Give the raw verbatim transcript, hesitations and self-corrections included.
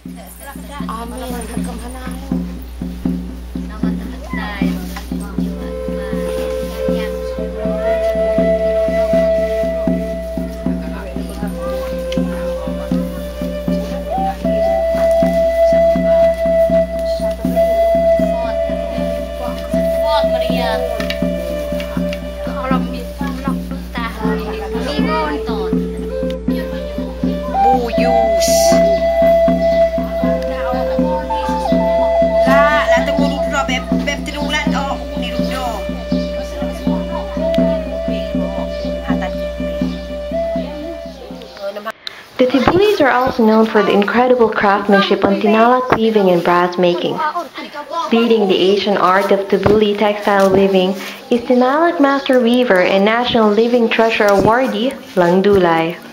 Amin, hagam hanahin. The Tibulis are also known for the incredible craftsmanship on tinalak weaving and brass making. Leading the Asian art of Tibuli textile weaving is tinalak master weaver and National Living Treasure awardee Lang Dulay.